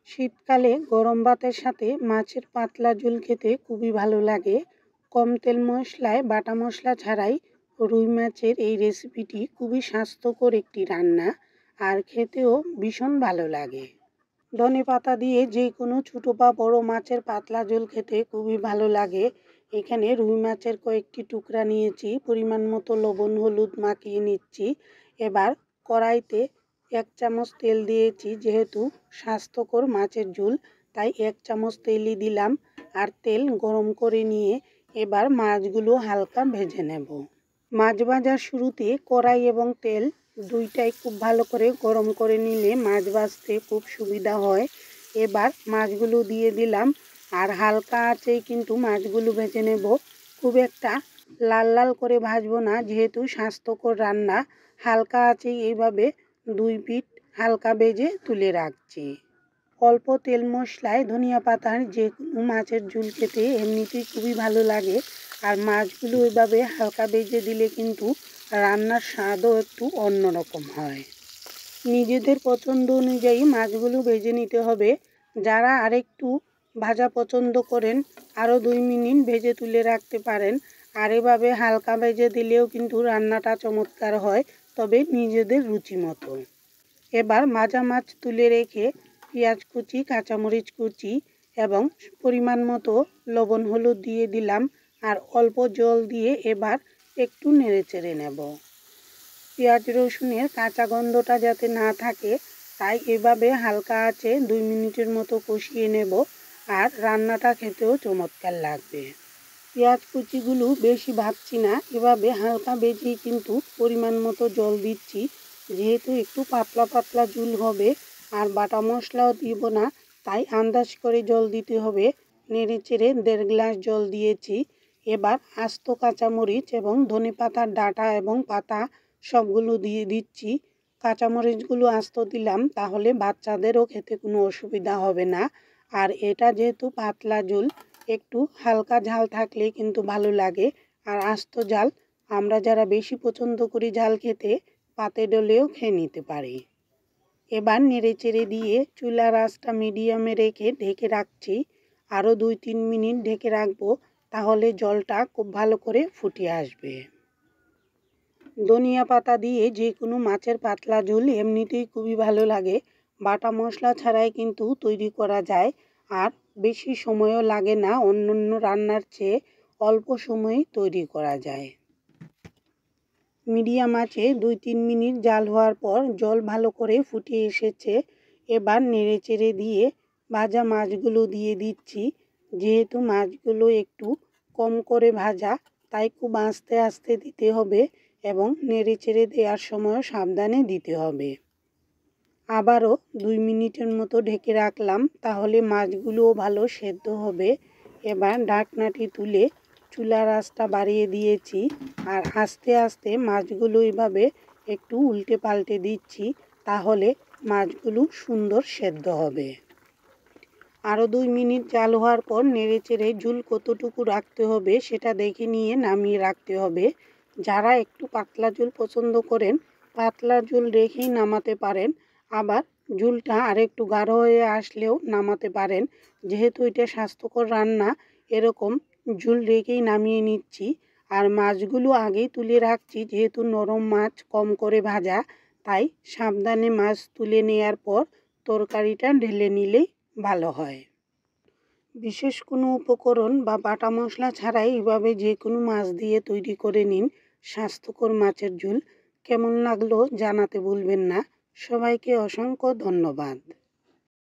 শীতকালে গরম ভাতের সাথে মাছের পাতলা ঝোল খেতে খুবই ভালো লাগে। কম তেল মশলায় বাটা মশলা ছাড়াই রুই মাছের এই রেসিপিটি খুবই স্বাস্থ্যকর একটি রান্না আর খেতেও ভীষণ ভালো লাগে। ধনেপাতা দিয়ে যে কোনো ছোটো বা বড় মাছের পাতলা ঝোল খেতে খুবই ভালো লাগে। এখানে রুই মাছের কয়েকটি টুকরা নিয়েছি, পরিমাণ মতো লবণ হলুদ মাখিয়ে নিচ্ছি। এবার কড়াইতে 1 চামচ তেল দিয়েছি, যেহেতু স্বাস্থ্যকর মাছের ঝোল তাই 1 চামচ তেলই দিলাম। আর তেল গরম করে নিয়ে এবার মাছগুলো হালকা ভেজে নেব। মাছ ভাজার শুরুতে কড়াই এবং তেল দুইটাই খুব ভালো করে গরম করে নিলে মাছ ভাজতে খুব সুবিধা হয়। এবার মাছগুলো দিয়ে দিলাম আর হালকা আঁচেই কিন্তু মাছগুলো ভেজে নেব। খুব একটা লাল লাল করে ভাজবো না, যেহেতু স্বাস্থ্যকর রান্না। হালকা আঁচেই এইভাবে 2 পিঠ হালকা ভেজে তুলে রাখছি। অল্প তেল মশলায় ধনিয়া পাতার যে কোনো মাছের ঝোল খেতে এমনিতেই খুবই ভালো লাগে। আর মাছগুলো এভাবে হালকা ভেজে দিলে কিন্তু রান্নার স্বাদও একটু অন্যরকম হয়। নিজেদের পছন্দ অনুযায়ী মাছগুলো ভেজে নিতে হবে। যারা আরেকটু ভাজা পছন্দ করেন আরও 2 মিনিট ভেজে তুলে রাখতে পারেন। আর এভাবে হালকা ভেজে দিলেও কিন্তু রান্নাটা চমৎকার হয়, তবে নিজেদের রুচি মতো। এবার ভাজা মাছ তুলে রেখে পেঁয়াজ কুচি, কাঁচামরিচ কুচি এবং পরিমাণ মতো লবণ হলুদ দিয়ে দিলাম আর অল্প জল দিয়ে এবার একটু নেড়েচেড়ে নেব। পেঁয়াজ রসুনের কাঁচা গন্ধটা যাতে না থাকে তাই এভাবে হালকা আঁচে 2 মিনিটের মতো কষিয়ে নেব আর রান্নাটা খেতেও চমৎকার লাগবে। পেঁয়াজ কুচিগুলো বেশি ভাজছি না, এভাবে হালকা ভেজেই কিন্তু পরিমাণ মতো জল দিচ্ছি, যেহেতু একটু পাতলা পাতলা ঝোল হবে আর বাটা মশলাও দিব না, তাই আন্দাজ করে জল দিতে হবে। নেড়ে চেড়ে 1.5 গ্লাস জল দিয়েছি। এবার আস্ত কাঁচামরিচ এবং ধনেপাতার ডাঁটা এবং পাতা সবগুলো দিয়ে দিচ্ছি। কাঁচামরিচগুলো আস্ত দিলাম, তাহলে বাচ্চাদেরও খেতে কোনো অসুবিধা হবে না। আর এটা যেহেতু পাতলা ঝোল, একটু হালকা ঝাল থাকলে কিন্তু ভালো লাগে। আর আস্ত ঝাল আমরা যারা বেশি পছন্দ করি ঝাল খেতে, পাতে ডলেও খেয়ে নিতে পারি। এবার নেড়েচেড়ে দিয়ে চুলার আঁচটা মিডিয়ামে রেখে ঢেকে রাখছি। আরও 2-3 মিনিট ঢেকে রাখবো, তাহলে জলটা খুব ভালো করে ফুটে আসবে। ধনিয়া পাতা দিয়ে যে কোনো মাছের পাতলা ঝোল এমনিতেই খুবই ভালো লাগে। বাটা মশলা ছাড়াই কিন্তু তৈরি করা যায় আর বেশি সময়ও লাগে না। অন্যান্য রান্নার চেয়ে অল্প সময়েই তৈরি করা যায়। মিডিয়াম আঁচে 2-3 মিনিট জাল হওয়ার পর জল ভালো করে ফুটে এসেছে। এবার নেড়েচেড়ে দিয়ে ভাজা মাছগুলো দিয়ে দিচ্ছি। যেহেতু মাছগুলো একটু কম করে ভাজা, তাই খুব আস্তে আস্তে দিতে হবে এবং নেড়েচেড়ে দেওয়ার সময় সাবধানে দিতে হবে। আবারও 2 মিনিটের মতো ঢেকে রাখলাম, তাহলে মাছগুলোও ভালো সেদ্ধ হবে। এবার ঢাকনাটি তুলে চুলার আঁচটা বাড়িয়ে দিয়েছি আর আস্তে আস্তে মাছগুলো এভাবে একটু উল্টে পাল্টে দিচ্ছি, তাহলে মাছগুলো সুন্দর সেদ্ধ হবে। আরও 2 মিনিট জাল হওয়ার পর নেড়েচেড়ে ঝোল কতটুকু রাখতে হবে সেটা দেখে নিয়ে নামিয়ে রাখতে হবে। যারা একটু পাতলা ঝোল পছন্দ করেন পাতলা ঝোল রেখেই নামাতে পারেন, আবার ঝোলটা আরেকটু গাঢ় হয়ে আসলেও নামাতে পারেন। যেহেতু এটা স্বাস্থ্যকর রান্না, এরকম ঝোল রেখেই নামিয়ে নিচ্ছি। আর মাছগুলো আগেই তুলে রাখছি, যেহেতু নরম মাছ কম করে ভাজা, তাই সাবধানে মাছ তুলে নেওয়ার পর তরকারিটা ঢেলে নিলেই ভালো হয়। বিশেষ কোনো উপকরণ বা বাটা মশলা ছাড়াই এভাবে যে কোনো মাছ দিয়ে তৈরি করে নিন স্বাস্থ্যকর মাছের ঝোল। কেমন লাগলো জানাতে ভুলবেন না। সবাইকে অসংখ্য ধন্যবাদ।